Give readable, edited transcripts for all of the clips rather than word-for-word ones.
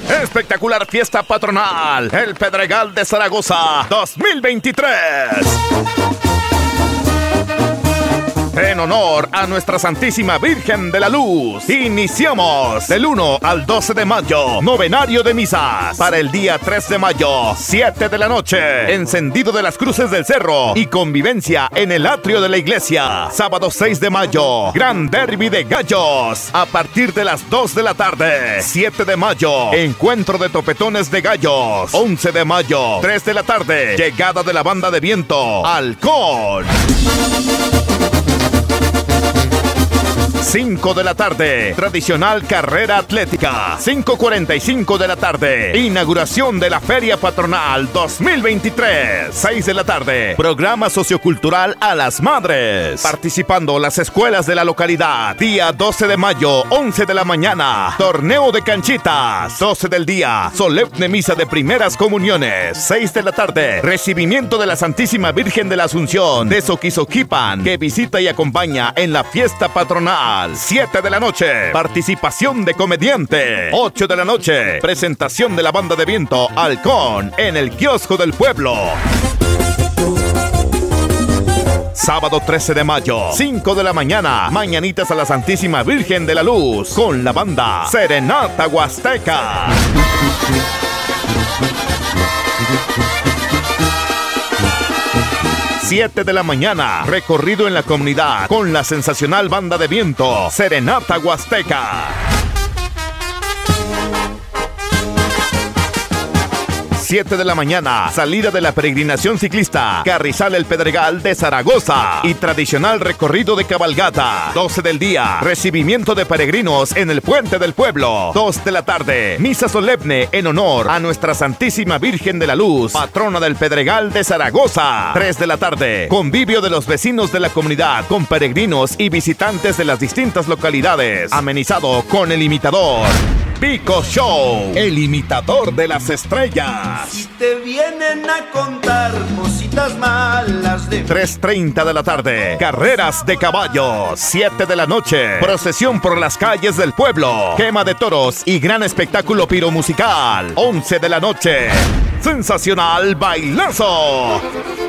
Espectacular fiesta patronal, el Pedregal de Zaragoza 2023. En honor a nuestra Santísima Virgen de la Luz, iniciamos del 1 al 12 de mayo, novenario de misas. Para el día 3 de mayo, 7 de la noche, encendido de las cruces del cerro y convivencia en el atrio de la iglesia. Sábado 6 de mayo, gran derbi de gallos, a partir de las 2 de la tarde. 7 de mayo, encuentro de topetones de gallos. 11 de mayo, 3 de la tarde, llegada de la banda de viento, Halcón. 5 de la tarde, tradicional carrera atlética. 5:45 de la tarde, inauguración de la Feria Patronal 2023. 6 de la tarde, programa sociocultural a las madres. Participando las escuelas de la localidad. Día 12 de mayo, 11 de la mañana, torneo de canchitas. 12 del día, solemne misa de primeras comuniones. 6 de la tarde, recibimiento de la Santísima Virgen de la Asunción de Soquisoquipan, que visita y acompaña en la fiesta patronal. 7 de la noche, participación de comediante. 8 de la noche, presentación de la banda de viento Halcón en el kiosco del pueblo. Sábado 13 de mayo, 5 de la mañana, mañanitas a la Santísima Virgen de la Luz con la banda Serenata Huasteca. 7 de la mañana, recorrido en la comunidad con la sensacional banda de viento Serenata Huasteca. 7 de la mañana, salida de la peregrinación ciclista Carrizal el Pedregal de Zaragoza y tradicional recorrido de cabalgata. 12 del día, recibimiento de peregrinos en el Puente del Pueblo. 2 de la tarde, misa solemne en honor a nuestra Santísima Virgen de la Luz, patrona del Pedregal de Zaragoza. 3 de la tarde, convivio de los vecinos de la comunidad con peregrinos y visitantes de las distintas localidades, amenizado con el imitador Pico Show, el imitador de las estrellas. Si te vienen a contar cositas malas de 3:30 de la tarde, carreras de caballos. 7 de la noche, procesión por las calles del pueblo, quema de toros y gran espectáculo piromusical. 11 de la noche, sensacional bailazo.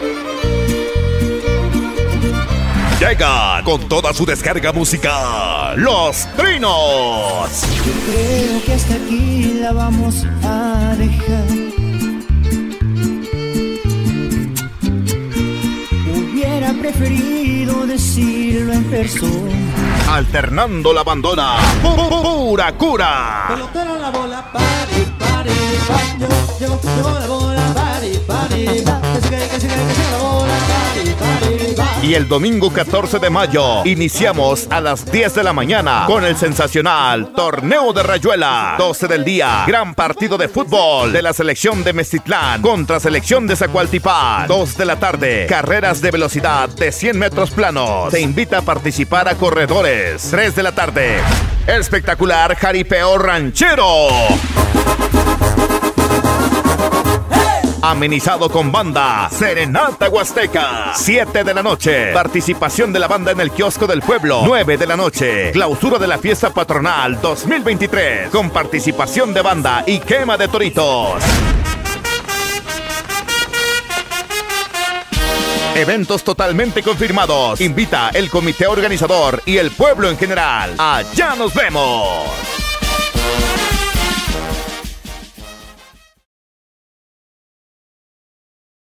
Llega con toda su descarga musical, Los Trinos. Yo creo que hasta aquí la vamos a dejar. Hubiera preferido decirlo en persona. Alternando la bandona, pura cura. Pelotero la bola, pari, llegó la bola, pari, que siga la bola, pari. Y el domingo 14 de mayo, iniciamos a las 10 de la mañana con el sensacional Torneo de Rayuela. 12 del día, gran partido de fútbol de la selección de Mestitlán contra selección de Zacualtipán. 2 de la tarde, carreras de velocidad de 100 metros planos. Se invita a participar a corredores. 3 de la tarde, espectacular jaripeo ranchero. Amenizado con banda Serenata Huasteca. 7 de la noche, participación de la banda en el kiosco del pueblo. 9 de la noche, clausura de la fiesta patronal 2023 con participación de banda y quema de toritos. Eventos totalmente confirmados. Invita el comité organizador y el pueblo en general. Allá nos vemos.